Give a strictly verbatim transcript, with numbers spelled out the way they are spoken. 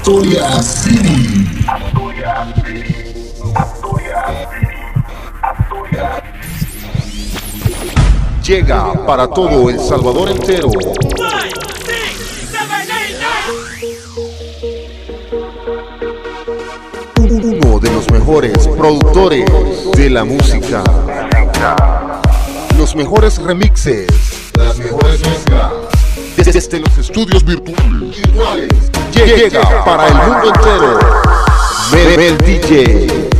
Astoria City. Llega para todo El Salvador entero. Uno de los mejores productores de la música. Los mejores remixes. Las mejores mezclas. Desde los estudios virtuales. Llega para el mundo entero. Mel D J.